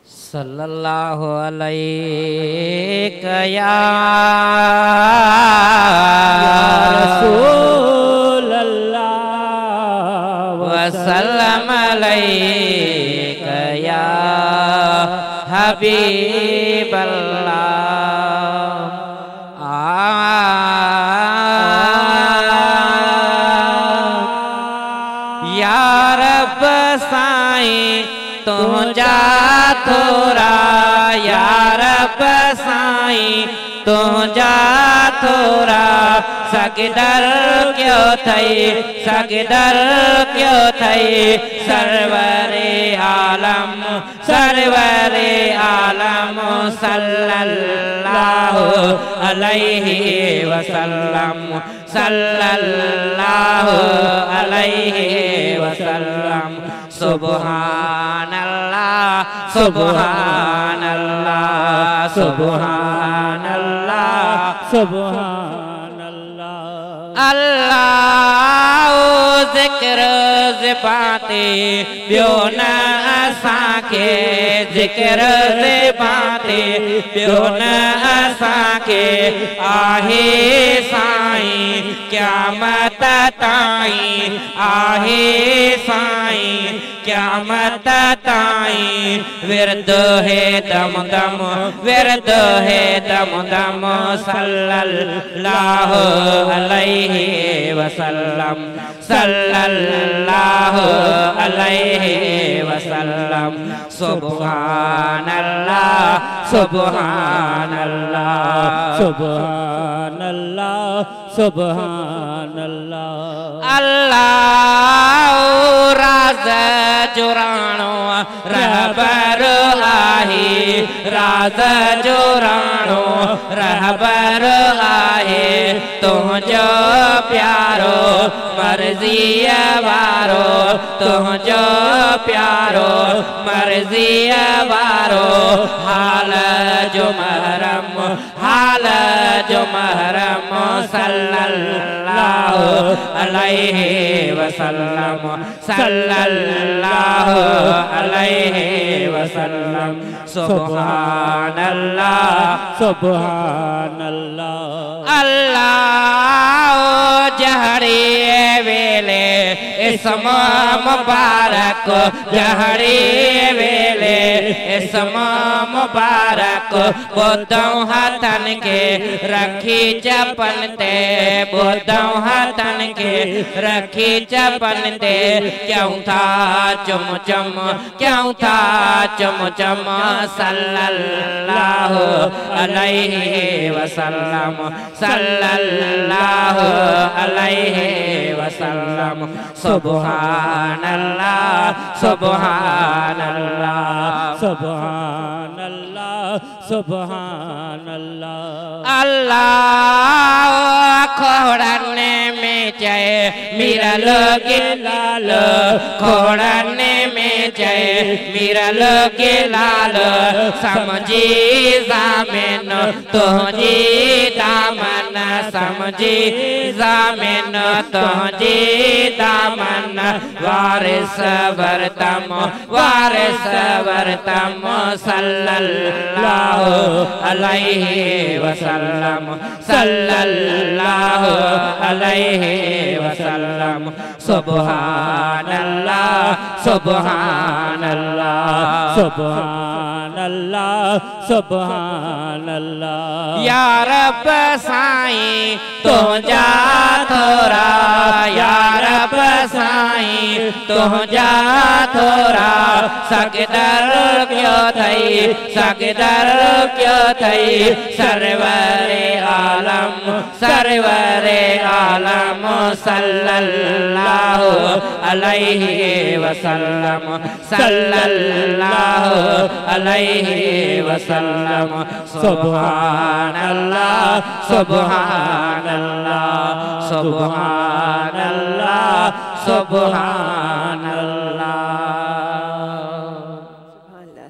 सल्लल्लाहु अलैका या रसूल अल्लाह वसल्लम अलैका या हबीब अल्लाह। या रब साईं तू जा थोरा, या रब साईं तू जा थोरा, सगदर क्यों थई, सगदर क्यों थई, सरवरे आलम, सरवरे आलम सल्लल्लाहु अलैहि वसल्लम, सल्लल्लाहु अलैहि वसल्लम। सुब्हानल्लाह, सुब्हानल्लाह, सुब्हानल्लाह, सुब्हानल्लाह। अल्लाह ज़िक्र ज़िबाते बियो न असांखे, ज़िक्र ज़िबाते बियो न असांखे, आहे साईं क़यामत ताईं, आहे साईं क़यामत ताईं। विरद है दम दम, विरद है दम दम सल्लल्लाहु अलैहि वसल्लम, सल्लल्लाहु अलैहि वसल्लम। सुब्हानल्लाह, सुब्हानल्लाह, सुब्हानल्लाह, सुब्हानल्लाह। अल्लाह राज़ जुराणो रहबर आहे, राज़ जुराणो रहबर आहे, तुझो प्यारो मर्ज़ी वारो, तुझो प्यारो मर्ज़ी वारो, हाल जो महरम, हाल जो महरम सल्लल्लाहु अलैहि वसल्लम, सल्लल्लाहु अलैहि वसल्लम। सुब्हानल्लाह, सुब्हानल्लाह। अल्लाह जहरी वेले इसम मुबारक, जहरी वेले इसम मुबारक, ॿुधऊं हथन के रखी चपन ते, ॿुधऊं हथन के रखी चपन ते, क्यों था चुम चम, क्यों था चुम चम सल्लल्लाहु अलैहि वसल्लम, सल्लल्लाहु अलैहि वसल्लम। सुब्हानल्लाह, सुब्हानल्लाह, सुब्हानल्लाह, सुब्हानल्लाह। अल्लाह खोड़ने में जय मेरा लोगे लाल, खोड़ने में जय मेरा लोगे लाल, समझी ज़ामिन तुझी दामन, समझी ज़ामिन तुझी दामन, वारिस वरतम, वारिस वरतम सल्लल्लाहु अलैहि वसल्लम, सल्लल्लाहु अलैहि वसल्लम। सुब्हानल्लाह, सुब्हानल्लाह, सुब्हानल्लाह, सुब्हानल्लाह। या रब साईं तू जा थोरा, या रब साईं तू जा थोरा, सगदर क्यों थई, सगदर क्यों थई, सरवरे आलम, सरवरे आलम सल्लल्लाहु अलैहि वसल्लम, सल्लल्लाहु अलैहि वसल्लम। सुब्हानल्लाह, सुब्हानल्लाह, सुब्हानल्लाह, सुब्हान